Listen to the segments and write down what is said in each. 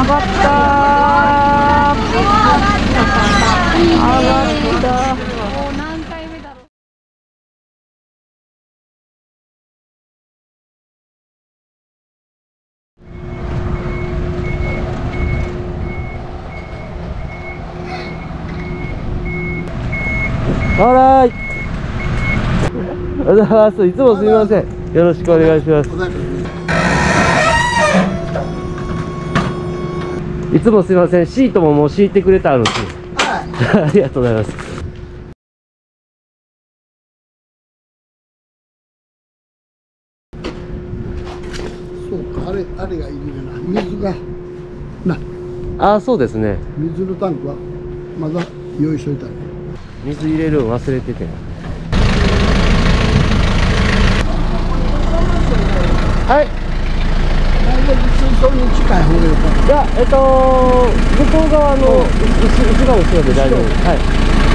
がった。もう何回目だろう。 はーい。おはようございます。いつもすみません。よろしくお願いします。いつもすみません。シートももう敷いてくれたんです。はい。ありがとうございます。 そうか、あれがいるよな。水がな。 ああ、そうですね。 水のタンクはまだ用意しといたね。 水入れるの忘れてて。はい。 水槽に近い方がよかった。 いや、向こう側の後ろで大丈夫です。はい。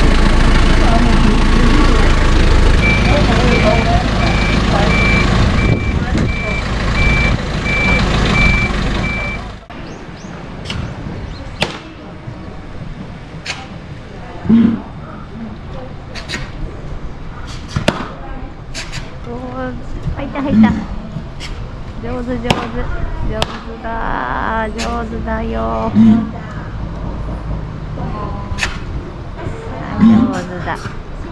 入った入った。上手上手上手だ上手だよ。上手だ。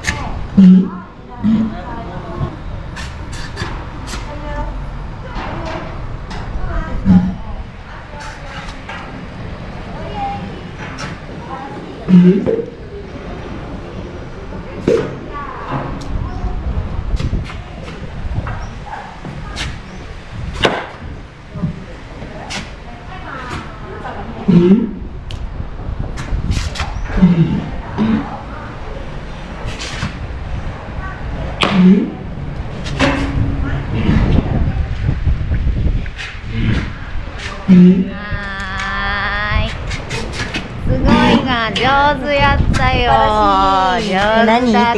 すごいが上手やったよ。上手だった。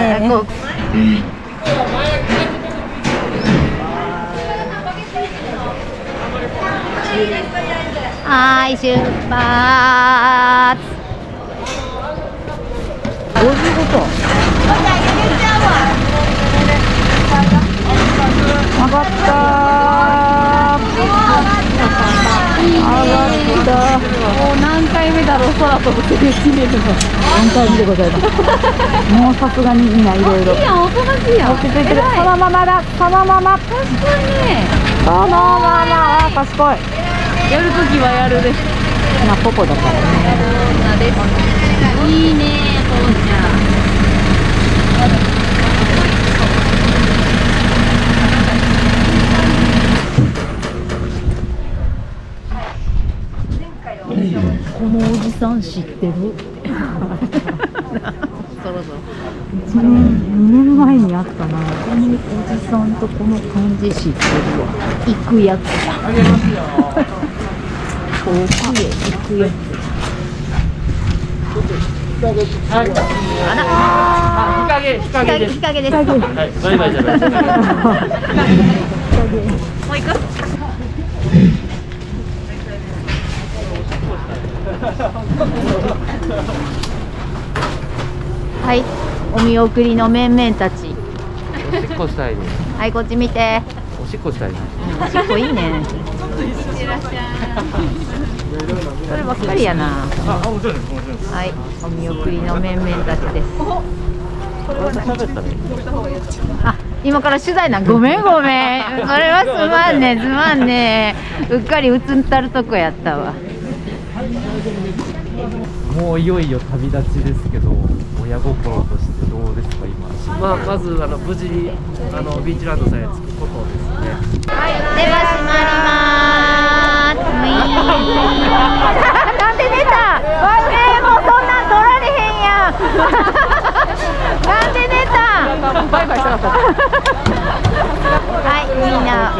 はい、出発。55%。上がった。もう何回目だろう、空飛ぶって決めるの。 何回目でございます。もうさすがにみんないろいろ。 いいやん、おとなしいやん。 落ち着いてる。そのままだ。そのまま。 賢いね。 そのまま。賢い。 やるときはやるです。 まあポポだからね。 女です。いいね、父ちゃん。 このおじさん知ってる？ そろそろ。 2年前に会ったな。このおじさんとこの感じ知ってるわ。行くやつや。遠くへ行くやつ。 はい。あら。日陰です。 日陰です。 はい。バイバイじゃない。 もう行く？はい、お見送りの面々たち。 おしっこしたいね。 はい、こっち見て。 おしっこしたいね。 おしっこいいね。そればっかりやな。はい、お見送りの面々たちです。 喋ったね。 あ、今から取材な。ごめんごめん。それはすまんね、すまんね。うっかり映ったるとこやったわ。 もういよいよ旅立ちですけど、親心としてどうですか今。 まず無事にビーチランドさんへ着くことですね。 はい、では閉まりまーす。なんで出た？もうそんなん取られへんやん。なんで出た？バイバイしたかった。はい、みんな。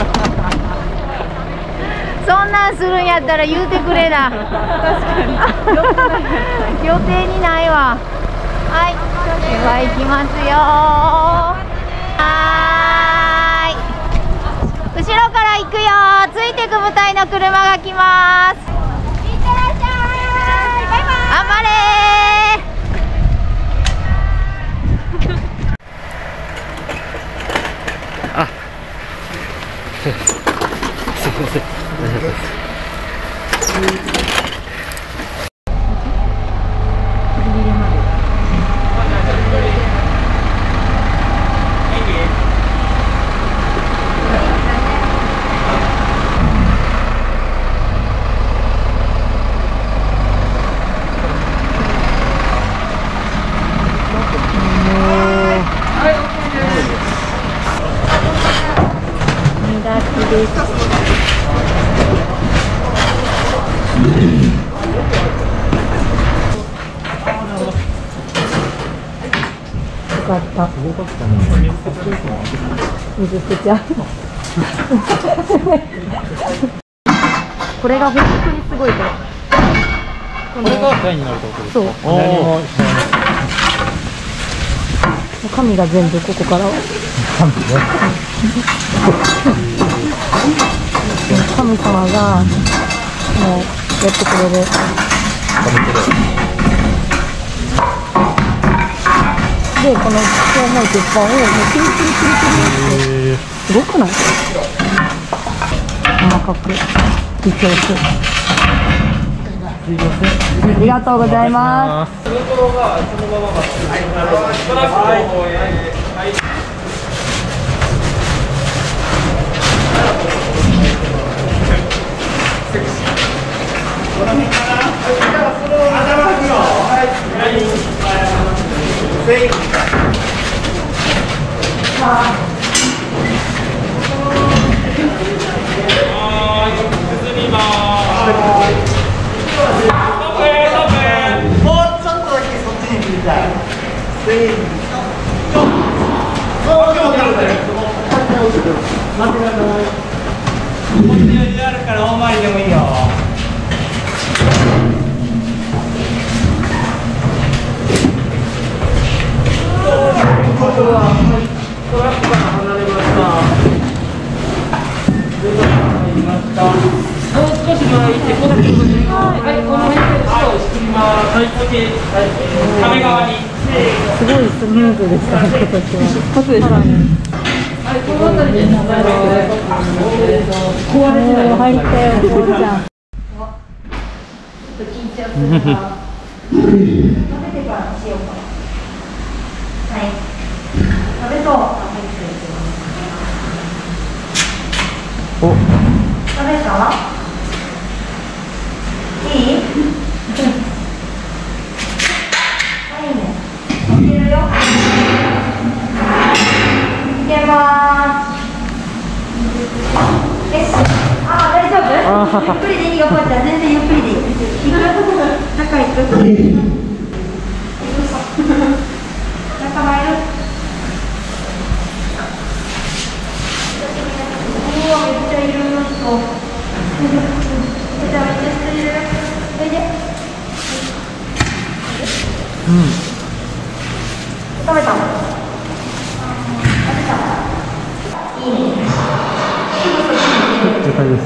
そんなんするんやったら言うてくれな。確かに。予定にないわ。はい、では行きますよ。はーい。 後ろから行くよ。ついてく部隊の車が来ます。いってらっしゃい。バイバイ。頑張れー。あ、すいません。ありがとうございます。 よかった。水捨てちゃう。これが本当にすごいから。 これが台になるってことですか？ そう。神が全部ここからは。神様がもうやってくれる。で、この表面鉄板をもうキリキリキリキリってすごくない？細かく微調整。ありがとうございます。すごいスムーズでしたね、今年は。そうですね。入ったよ、こうちゃん。緊張するから。食べてからしようか。はい。食べそう。 お。 食べた？いい？いけます。あ、大丈夫？ゆっくりでいいよ、こうちゃん。全然ゆっくりでいい。中行く？中入る？めっちゃいる人。めちゃめちゃ人いる。おいで。うん。食べた？いいね。 了解です。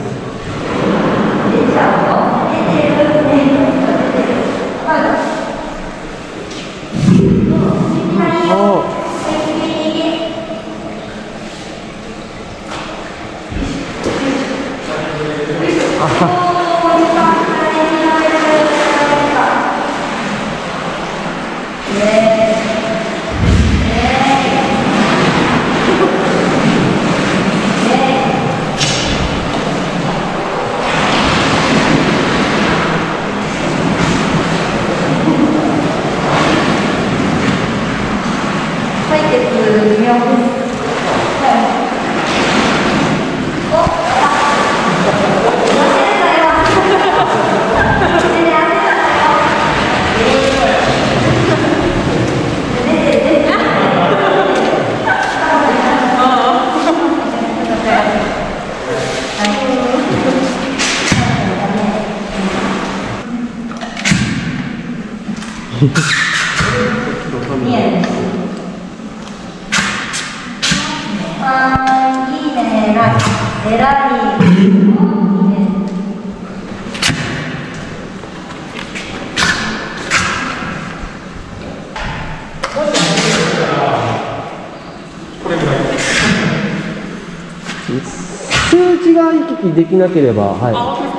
いいね、 数値が行き来できなければ、はい。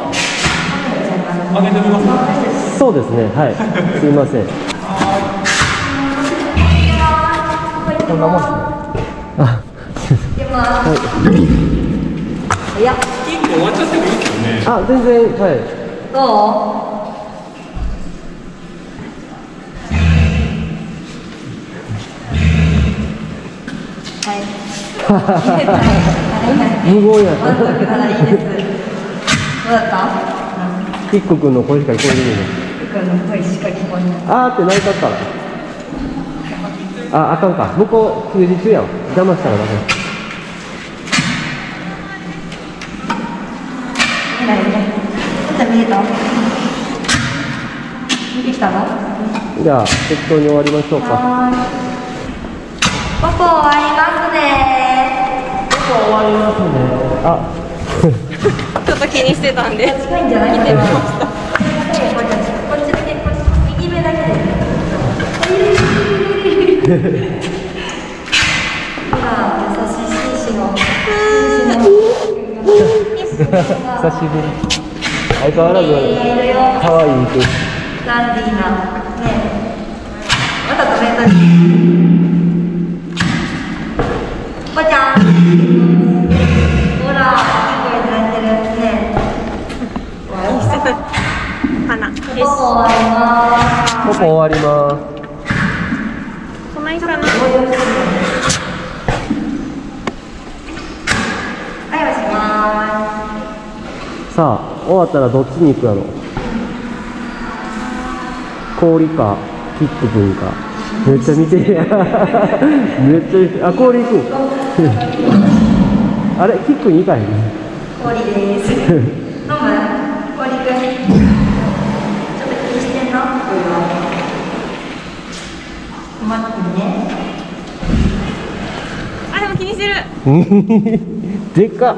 上げてみますか。そうですね、はい。すみません。こんなもんですね。はい。いや、1個終わっちゃってもいいですよね。あ、全然、はい。どう？無言やった。キック君の声しか聞こえない。キック君の声しか聞こえない。あーって泣いたった。あ、あかんか。向こう休日やん。邪魔したらダメ。見えないね。ちょっと見えた？見てきたの？じゃあ適当に終わりましょうか。ポポ終わりますね。ポポ終わりますね。あ。 ちょっと気にしてたんで。 近いんじゃない？ 見てみました。 こっちだけ、右目だけで。今、優しい紳士の。久しぶり。相変わらず可愛い服。ダンディーな。ね。またトメントに。おばちゃん。ほら。ポポ終わります。 そんなにかな。 さあ、終わったらどっちに行くやろ。氷か、キック君か。めっちゃ見てるやん。めっちゃ見てる。あ、氷行く。あれ、キックに行かへん。氷です。飲む？氷くん。 あ、でも気にしてる。 でかっ。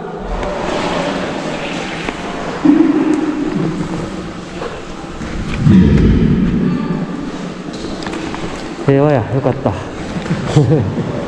平和や、よかった。